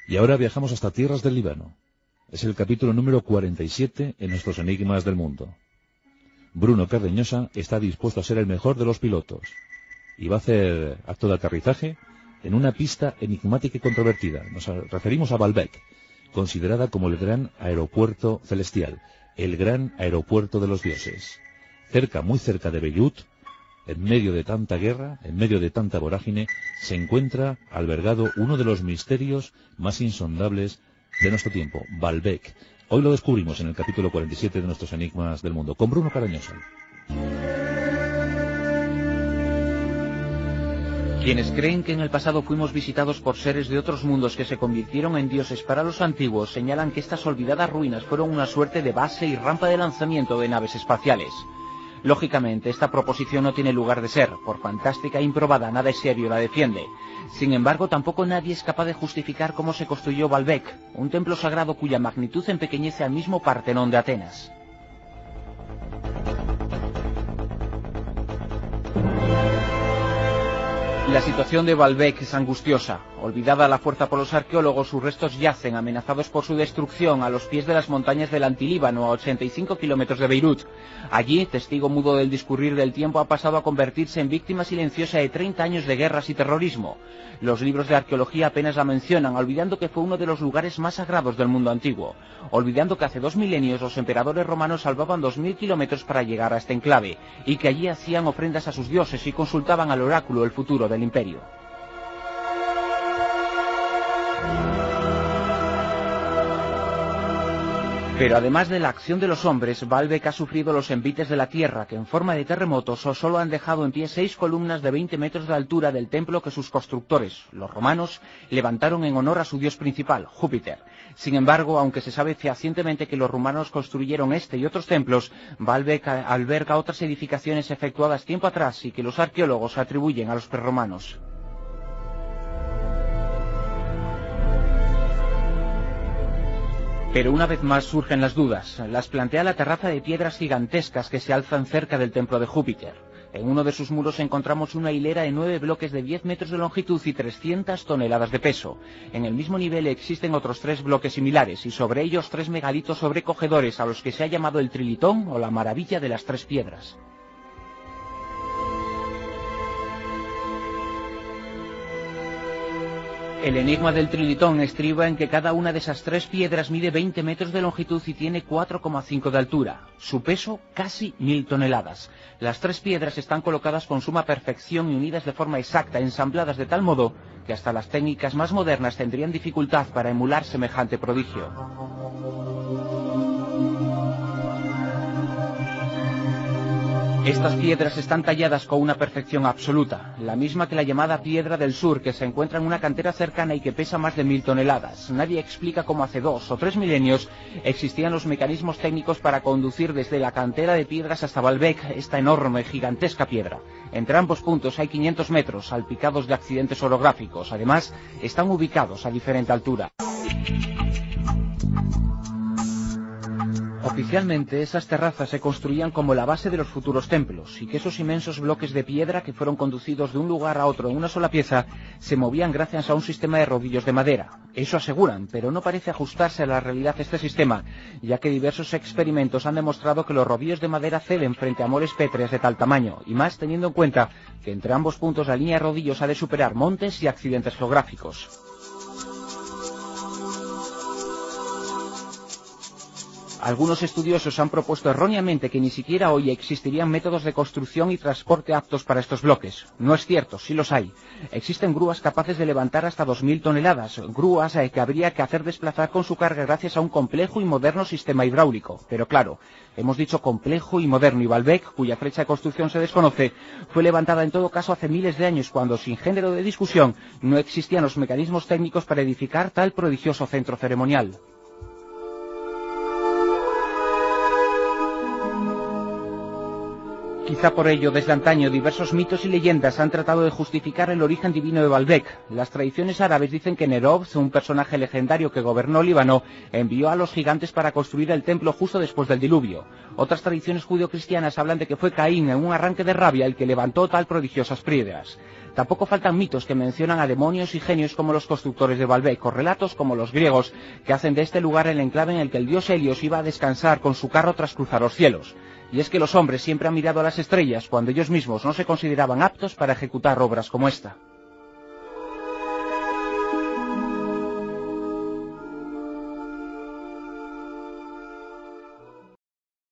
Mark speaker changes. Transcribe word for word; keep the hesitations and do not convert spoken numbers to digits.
Speaker 1: Y ahora viajamos hasta tierras del Líbano. Es el capítulo número cuarenta y siete en nuestros Enigmas del Mundo. Bruno Cardeñosa está dispuesto a ser el mejor de los pilotos y va a hacer acto de aterrizaje en una pista enigmática y controvertida. Nos referimos a Baalbek, considerada como el gran aeropuerto celestial, el gran aeropuerto de los dioses. Cerca, muy cerca de Beirut, en medio de tanta guerra, en medio de tanta vorágine, se encuentra albergado uno de los misterios más insondables de nuestro tiempo, Baalbek. Hoy lo descubrimos en el capítulo cuarenta y siete de nuestros Enigmas del Mundo, con Bruno Cardeñosa.
Speaker 2: Quienes creen que en el pasado fuimos visitados por seres de otros mundos que se convirtieron en dioses para los antiguos, señalan que estas olvidadas ruinas fueron una suerte de base y rampa de lanzamiento de naves espaciales. Lógicamente, esta proposición no tiene lugar de ser, por fantástica e improbada, nada serio la defiende. Sin embargo, tampoco nadie es capaz de justificar cómo se construyó Baalbek, un templo sagrado cuya magnitud empequeñece al mismo Partenón de Atenas. La situación de Baalbek es angustiosa. Olvidada la fuerza por los arqueólogos, sus restos yacen amenazados por su destrucción a los pies de las montañas del Antilíbano, a ochenta y cinco kilómetros de Beirut. Allí, testigo mudo del discurrir del tiempo, ha pasado a convertirse en víctima silenciosa de treinta años de guerras y terrorismo. Los libros de arqueología apenas la mencionan, olvidando que fue uno de los lugares más sagrados del mundo antiguo. Olvidando que hace dos milenios los emperadores romanos salvaban dos mil kilómetros para llegar a este enclave, y que allí hacían ofrendas a sus dioses y consultaban al oráculo el futuro del imperio. Pero además de la acción de los hombres, Baalbek ha sufrido los envites de la tierra, que en forma de terremotos solo han dejado en pie seis columnas de veinte metros de altura del templo que sus constructores, los romanos, levantaron en honor a su dios principal, Júpiter. Sin embargo, aunque se sabe fehacientemente que los romanos construyeron este y otros templos, Baalbek alberga otras edificaciones efectuadas tiempo atrás y que los arqueólogos atribuyen a los prerromanos. Pero una vez más surgen las dudas. Las plantea la terraza de piedras gigantescas que se alzan cerca del templo de Júpiter. En uno de sus muros encontramos una hilera de nueve bloques de diez metros de longitud y trescientas toneladas de peso. En el mismo nivel existen otros tres bloques similares y sobre ellos tres megalitos sobrecogedores a los que se ha llamado el Trilitón o la maravilla de las tres piedras. El enigma del Trilitón estriba en que cada una de esas tres piedras mide veinte metros de longitud y tiene cuatro coma cinco de altura. Su peso, casi mil toneladas. Las tres piedras están colocadas con suma perfección y unidas de forma exacta, ensambladas de tal modo que hasta las técnicas más modernas tendrían dificultad para emular semejante prodigio. Estas piedras están talladas con una perfección absoluta, la misma que la llamada Piedra del Sur, que se encuentra en una cantera cercana y que pesa más de mil toneladas. Nadie explica cómo hace dos o tres milenios existían los mecanismos técnicos para conducir desde la cantera de piedras hasta Baalbek, esta enorme, gigantesca piedra. Entre ambos puntos hay quinientos metros, salpicados de accidentes orográficos. Además, están ubicados a diferente altura. Oficialmente, esas terrazas se construían como la base de los futuros templos, y que esos inmensos bloques de piedra que fueron conducidos de un lugar a otro en una sola pieza se movían gracias a un sistema de rodillos de madera. Eso aseguran, pero no parece ajustarse a la realidad este sistema, ya que diversos experimentos han demostrado que los rodillos de madera ceden frente a moles pétreas de tal tamaño, y más teniendo en cuenta que entre ambos puntos la línea de rodillos ha de superar montes y accidentes geográficos. Algunos estudiosos han propuesto erróneamente que ni siquiera hoy existirían métodos de construcción y transporte aptos para estos bloques. No es cierto, sí los hay. Existen grúas capaces de levantar hasta dos mil toneladas, grúas que habría que hacer desplazar con su carga gracias a un complejo y moderno sistema hidráulico. Pero claro, hemos dicho complejo y moderno, y Baalbek, cuya fecha de construcción se desconoce, fue levantada en todo caso hace miles de años, cuando, sin género de discusión, no existían los mecanismos técnicos para edificar tal prodigioso centro ceremonial. Quizá por ello, desde antaño, diversos mitos y leyendas han tratado de justificar el origen divino de Baalbek. Las tradiciones árabes dicen que Nerob, un personaje legendario que gobernó Líbano, envió a los gigantes para construir el templo justo después del diluvio. Otras tradiciones judio-cristianas hablan de que fue Caín, en un arranque de rabia, el que levantó tal prodigiosas piedras. Tampoco faltan mitos que mencionan a demonios y genios como los constructores de Baalbek, o relatos como los griegos, que hacen de este lugar el enclave en el que el dios Helios iba a descansar con su carro tras cruzar los cielos. Y es que los hombres siempre han mirado a las estrellas cuando ellos mismos no se consideraban aptos para ejecutar obras como esta.